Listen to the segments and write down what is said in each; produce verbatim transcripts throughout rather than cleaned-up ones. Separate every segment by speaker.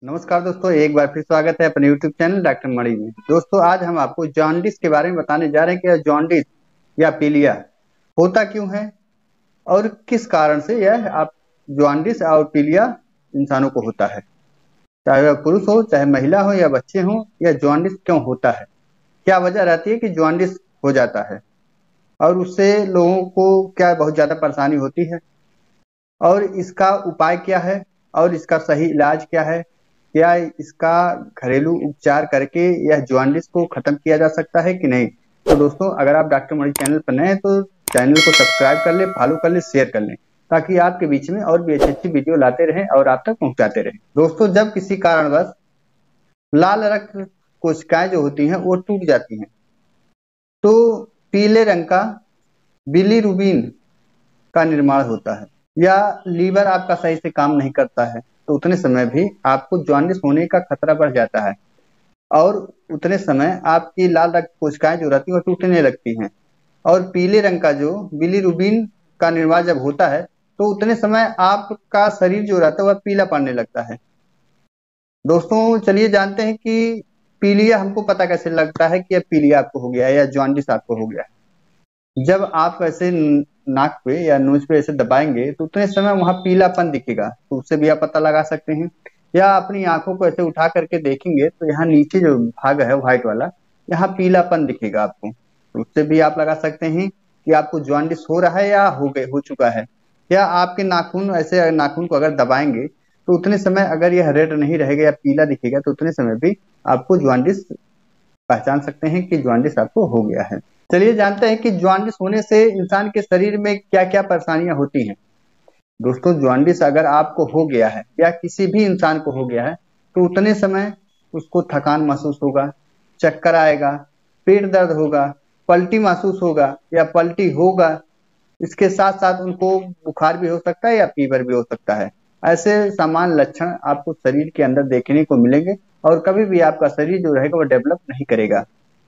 Speaker 1: नमस्कार दोस्तों, एक बार फिर स्वागत है अपने यूट्यूब चैनल डॉक्टर मणि में। दोस्तों, आज हम आपको जॉन्डिस के बारे में बताने जा रहे हैं कि यह जॉन्डिस या पीलिया होता क्यों है और किस कारण से यह आप जॉन्डिस और पीलिया इंसानों को होता है। चाहे वह पुरुष हो, चाहे महिला हो या बच्चे हो, यह जॉन्डिस क्यों होता है, क्या वजह रहती है कि जॉन्डिस हो जाता है और उससे लोगों को क्या बहुत ज्यादा परेशानी होती है और इसका उपाय क्या है और इसका सही इलाज क्या है। क्या इसका घरेलू उपचार करके यह जॉन्डिस को खत्म किया जा सकता है कि नहीं। तो दोस्तों, अगर आप डॉक्टर मणि चैनल पर नए हैं तो चैनल को सब्सक्राइब कर ले, फॉलो कर ले, शेयर कर लें, ताकि आपके बीच में और भी अच्छी अच्छी वीडियो लाते रहें और आप तक पहुंचाते रहें। दोस्तों, जब किसी कारणवश लाल रक्त कोशिकाएं जो होती हैं वो टूट जाती हैं तो पीले रंग का बिलीरुबिन का निर्माण होता है, या लीवर आपका सही से काम नहीं करता है तो उतने समय भी आपको जॉन्डिस होने का खतरा बढ़ जाता है और उतने समय आपकी लाल रक्त कोशिकाएं जो रहती हैं वो टूटने लगती हैं और पीले रंग का जो बिलीरुबिन का निर्माण जब होता है तो उतने समय आपका शरीर जो रहता है वह पीला पड़ने लगता है। दोस्तों, चलिए जानते हैं कि पीलिया हमको पता कैसे लगता है कि यह पीलिया आपको हो गया है या जॉन्डिस आपको हो गया है। जब आप ऐसे नाक पे या नोज पे ऐसे दबाएंगे तो उतने समय वहां पीलापन दिखेगा, तो उससे भी आप पता लगा सकते हैं। या अपनी आंखों को ऐसे उठा करके देखेंगे तो यहाँ नीचे जो भाग है व्हाइट वाला, यहाँ पीलापन दिखेगा आपको, तो उससे भी आप लगा सकते हैं कि आपको जॉन्डिस हो रहा है या हो गए हो चुका है। या आपके नाखून ऐसे नाखून को अगर दबाएंगे तो उतने समय अगर यह रेड नहीं रहेगा या पीला दिखेगा तो उतने समय भी आपको जॉन्डिस पहचान सकते हैं कि जॉन्डिस आपको हो गया है। चलिए जानते हैं कि जॉन्डिस होने से इंसान के शरीर में क्या क्या परेशानियां होती हैं। दोस्तों, जॉन्डिस अगर आपको हो गया है या किसी भी इंसान को हो गया है तो उतने समय उसको थकान महसूस होगा, चक्कर आएगा, पेट दर्द होगा, पलटी महसूस होगा या पलटी होगा। इसके साथ साथ उनको बुखार भी हो सकता है या फीवर भी हो सकता है। ऐसे सामान्य लक्षण आपको शरीर के अंदर देखने को मिलेंगे और कभी भी आपका शरीर जो रहेगा वो डेवलप नहीं करेगा।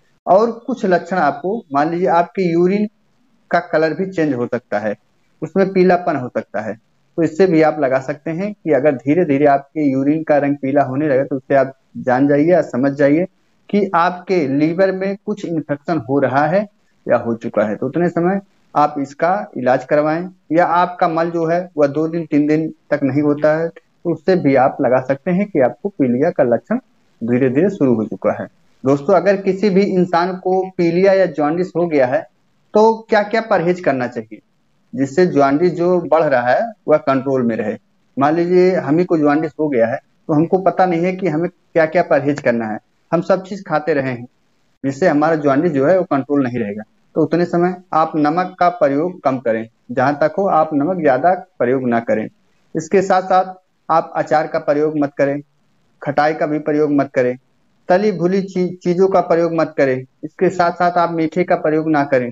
Speaker 1: और कुछ लक्षण आपको, मान लीजिए आपके यूरिन का कलर भी चेंज हो सकता है, उसमें पीलापन हो सकता है, तो इससे भी आप लगा सकते हैं कि अगर धीरे धीरे आपके यूरिन का रंग पीला होने लगे तो उससे आप जान जाइए या समझ जाइए कि आपके लीवर में कुछ इन्फेक्शन हो रहा है या हो चुका है। तो उतने समय आप इसका इलाज करवाएं। या आपका मल जो है वह दो दिन तीन दिन तक नहीं होता है तो उससे भी आप लगा सकते हैं कि आपको पीलिया का लक्षण धीरे धीरे शुरू हो चुका है। दोस्तों, अगर किसी भी इंसान को पीलिया या जॉन्डिस हो गया है तो क्या क्या परहेज करना चाहिए जिससे जॉन्डिस जो बढ़ रहा है वह कंट्रोल में रहे। मान लीजिए हम ही को जॉन्डिस हो गया है तो हमको पता नहीं है कि हमें क्या क्या परहेज करना है, हम सब चीज खाते रहे हैं जिससे हमारा जॉन्डिस जो है वो कंट्रोल नहीं रहेगा। तो उतने समय आप नमक का प्रयोग कम करें, जहां तक हो आप नमक ज्यादा प्रयोग ना करें। इसके साथ साथ आप अचार का प्रयोग मत करें, खटाई का भी प्रयोग मत करें, तली भुनी ची, चीजों का प्रयोग मत करें। इसके साथ साथ आप मीठे का प्रयोग ना करें।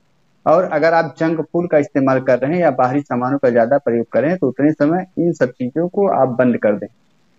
Speaker 1: और अगर आप जंक फूड का इस्तेमाल कर रहे हैं या बाहरी सामानों का ज्यादा प्रयोग करें तो उतने समय इन सब चीजों को आप बंद कर दें,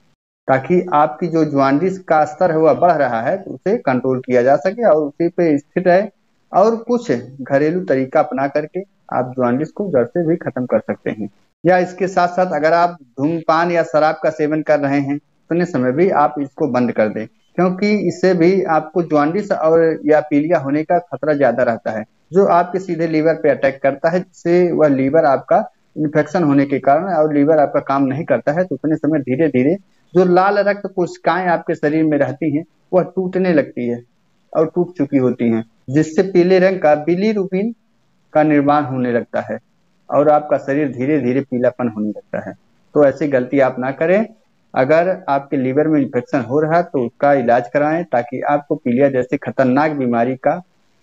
Speaker 1: ताकि आपकी जो जॉन्डिस का स्तर है वह बढ़ रहा है तो उसे कंट्रोल किया जा सके और उसी पे स्थिर रहे। और कुछ घरेलू तरीका अपना करके आप जॉन्डिस को जड़ से भी खत्म कर सकते हैं। या इसके साथ साथ अगर आप धूम्रपान या शराब का सेवन कर रहे हैं उतने समय भी आप इसको बंद कर दें, क्योंकि इससे भी आपको जॉन्डिस और या पीलिया होने का खतरा ज्यादा रहता है, जो आपके सीधे लीवर पे अटैक करता है, जिससे वह लीवर आपका इन्फेक्शन होने के कारण और लीवर आपका काम नहीं करता है तो उतने समय धीरे धीरे जो लाल रक्त कोशिकाएं आपके शरीर में रहती हैं वह टूटने लगती है और टूट चुकी होती हैं, जिससे पीले रंग का बिलीरुबिन का निर्माण होने लगता है और आपका शरीर धीरे धीरे पीलापन होने लगता है। तो ऐसी गलती आप ना करें। अगर आपके लीवर में इन्फेक्शन हो रहा है तो उसका इलाज कराएं, ताकि आपको पीलिया जैसी खतरनाक बीमारी का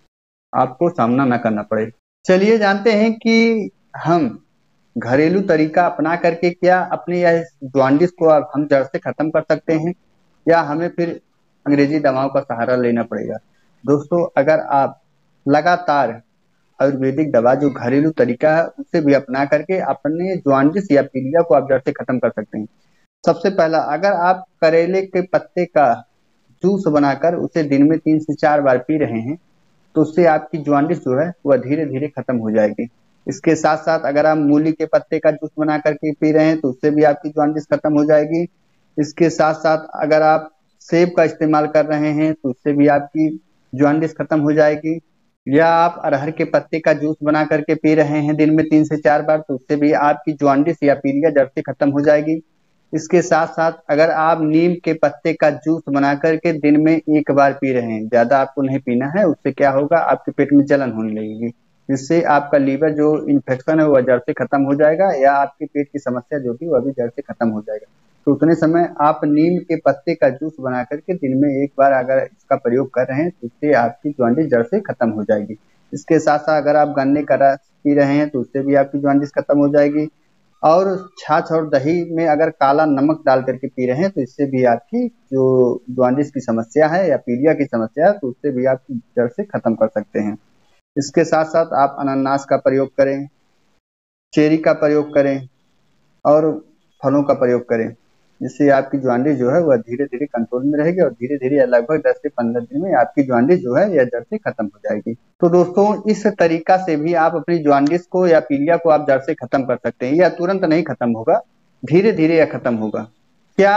Speaker 1: आपको सामना न करना पड़े। चलिए जानते हैं कि हम घरेलू तरीका अपना करके क्या अपने यह जॉन्डिस को अब हम जड़ से खत्म कर सकते हैं या हमें फिर अंग्रेजी दवाओं का सहारा लेना पड़ेगा। दोस्तों, अगर आप लगातार आयुर्वेदिक दवा जो घरेलू तरीका है उसे भी अपना करके अपने जॉन्डिस या पीलिया को आप जड़ से खत्म कर सकते हैं। सबसे पहला, अगर आप करेले के पत्ते का जूस बनाकर उसे दिन में तीन से चार बार पी रहे हैं तो उससे आपकी जॉन्डिस जो है वह धीरे धीरे खत्म हो जाएगी। इसके साथ साथ अगर आप मूली के पत्ते का जूस बना करके पी रहे हैं तो उससे भी आपकी जॉन्डिस खत्म हो जाएगी। इसके साथ साथ अगर आप सेब का इस्तेमाल कर रहे हैं तो उससे भी आपकी जॉन्डिस खत्म हो जाएगी। या आप अरहर के पत्ते का जूस बना करके पी रहे हैं दिन में तीन से चार बार, तो उससे भी आपकी जॉन्डिस या पीलिया जड़ से खत्म हो जाएगी। इसके साथ साथ अगर आप नीम के पत्ते का जूस बना करके दिन में एक बार पी रहे हैं, ज्यादा आपको नहीं पीना है, उससे क्या होगा, आपके पेट में जलन होने लगेगी, जिससे आपका लीवर जो इन्फेक्शन है वह जड़ से खत्म हो जाएगा, या आपके पेट की समस्या जो भी वह भी जड़ से खत्म हो जाएगा। तो उतने समय आप नीम के पत्ते का जूस बना करके दिन में एक बार अगर इसका प्रयोग कर रहे हैं तो उससे आपकी जॉन्डिस जड़ से खत्म हो जाएगी। इसके साथ साथ अगर आप गन्ने का रस पी रहे हैं तो उससे भी आपकी जॉन्डिस खत्म हो जाएगी। और छाछ और दही में अगर काला नमक डाल करके पी रहे हैं तो इससे भी आपकी जो जॉन्डिस की समस्या है या पीलिया की समस्या है तो उससे भी आप जड़ से खत्म कर सकते हैं। इसके साथ साथ आप अनानास का प्रयोग करें, चेरी का प्रयोग करें और फलों का प्रयोग करें, जिससे आपकी जॉन्डिस जो है वह धीरे धीरे कंट्रोल में रहेगी और धीरे धीरे लगभग दस से पंद्रह दिन में आपकी जॉन्डिस जो है यह जड़ से खत्म हो जाएगी। तो दोस्तों, इस तरीका से भी आप अपनी जॉन्डिस को या पीलिया को आप जड़ से खत्म कर सकते हैं। यह तुरंत नहीं खत्म होगा, धीरे धीरे यह खत्म होगा। क्या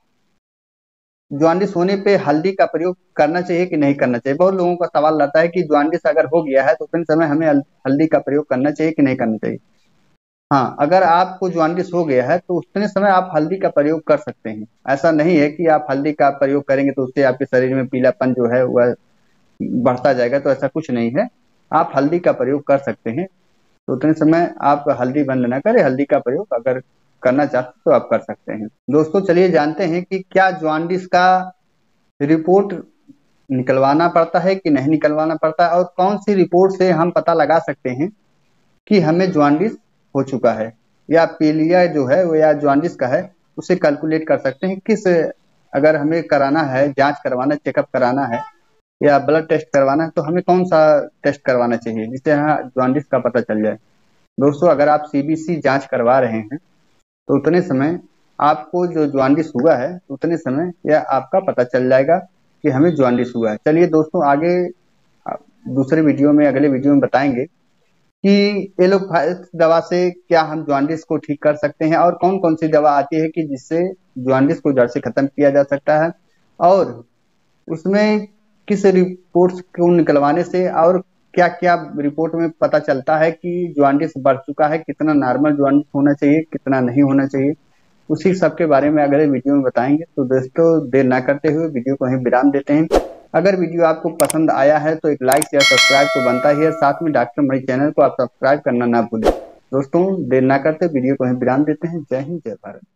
Speaker 1: जॉन्डिस होने पे हल्दी का प्रयोग करना चाहिए कि नहीं करना चाहिए? बहुत लोगों का सवाल रहता है कि जॉन्डिस अगर हो गया है तो उस समय हमें हल्दी का प्रयोग करना चाहिए कि नहीं करना चाहिए। हाँ, अगर आपको जॉन्डिस हो गया है तो उतने समय आप हल्दी का प्रयोग कर सकते हैं। ऐसा नहीं है कि आप हल्दी का प्रयोग करेंगे तो उससे आपके शरीर में पीलापन जो है वह बढ़ता जाएगा, तो ऐसा कुछ नहीं है। आप हल्दी का प्रयोग कर सकते हैं, तो उतने समय आप हल्दी बंद ना करें, हल्दी का प्रयोग अगर करना चाहते तो आप कर सकते हैं। दोस्तों, चलिए जानते हैं कि क्या जॉन्डिस का रिपोर्ट निकलवाना पड़ता है कि नहीं निकलवाना पड़ता है, और कौन सी रिपोर्ट से हम पता लगा सकते हैं कि हमें जॉन्डिस हो चुका है या पीलिया जो है वो या जॉन्डिस का है, उसे कैलकुलेट कर सकते हैं। किस अगर हमें कराना है, जांच करवाना, चेकअप कराना है या ब्लड टेस्ट करवाना है तो हमें कौन सा टेस्ट करवाना चाहिए जिससे यहाँ जॉन्डिस का पता चल जाए। दोस्तों, अगर आप सीबीसी जांच करवा रहे हैं तो उतने समय आपको जो जॉन्डिस हुआ है उतने समय यह आपका पता चल जाएगा कि हमें जॉन्डिस हुआ है। चलिए दोस्तों, आगे दूसरे वीडियो में, अगले वीडियो में बताएंगे कि एलोपैथ दवा से क्या हम जॉन्डिस को ठीक कर सकते हैं और कौन कौन सी दवा आती है कि जिससे जॉन्डिस को जड़ से खत्म किया जा सकता है, और उसमें किस रिपोर्ट्स को निकलवाने से और क्या क्या रिपोर्ट में पता चलता है कि जॉन्डिस बढ़ चुका है, कितना नॉर्मल जॉन्डिस होना चाहिए, कितना नहीं होना चाहिए, उसी सब के बारे में अगले वीडियो में बताएंगे। तो दोस्तों, देर ना करते हुए वीडियो को यहीं विराम देते हैं। अगर वीडियो आपको पसंद आया है तो एक लाइक या सब्सक्राइब तो बनता ही है, साथ में डॉक्टर मणि चैनल को आप सब्सक्राइब करना ना भूलें। दोस्तों, देर ना करते वीडियो को यहीं विराम देते हैं। जय हिंद, जय भारत।